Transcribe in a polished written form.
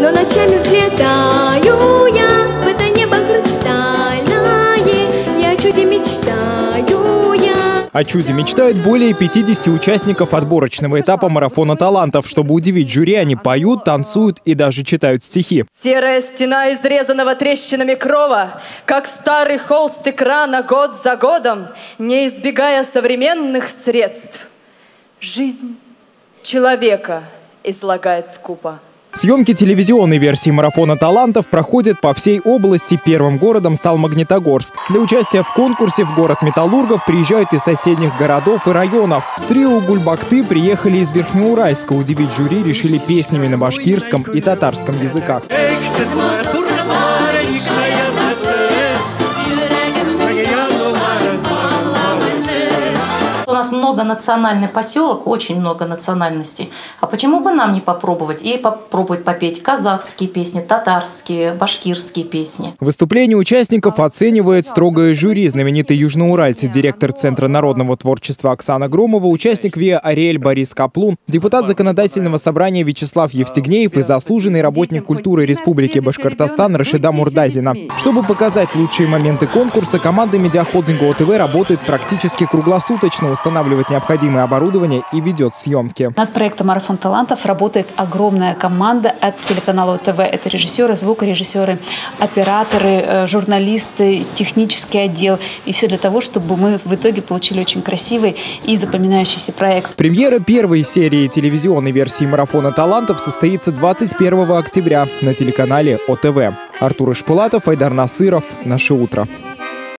но ночами взлетаю я в это небо хрустальное, я о чуде мечтаю я. О чуде мечтают более 50 участников отборочного этапа марафона талантов. Чтобы удивить жюри, они поют, танцуют и даже читают стихи. Серая стена изрезанного трещинами крова, как старый холст экрана год за годом, не избегая современных средств. Жизнь человека излагает скупо. Съемки телевизионной версии марафона талантов проходят по всей области. Первым городом стал Магнитогорск. Для участия в конкурсе в город металлургов приезжают из соседних городов и районов. Трио Гульбахты приехали из Верхнеуральска. Удивить жюри решили песнями на башкирском и татарском языках. У нас многонациональный поселок, очень много национальностей. А почему бы нам не попробовать? И попробовать попеть казахские песни, татарские, башкирские песни. Выступление участников оценивает строгое жюри. Знаменитый южноуральцы, директор Центра народного творчества Оксана Громова, участник ВИА Ариэль Борис Каплун, депутат Законодательного собрания Вячеслав Евстигнеев и заслуженный работник культуры Республики Башкортостан Рашида Мурдазина. Чтобы показать лучшие моменты конкурса, команда медиахолдинга ОТВ работает практически круглосуточно, устанавливает необходимое оборудование и ведет съемки. Над проектом «Марафон талантов» работает огромная команда от телеканала ОТВ. Это режиссеры, звукорежиссеры, операторы, журналисты, технический отдел. И все для того, чтобы мы в итоге получили очень красивый и запоминающийся проект. Премьера первой серии телевизионной версии «Марафона талантов» состоится 21 октября на телеканале ОТВ. Артур Ишпулатов, Айдар Насыров. Наше утро.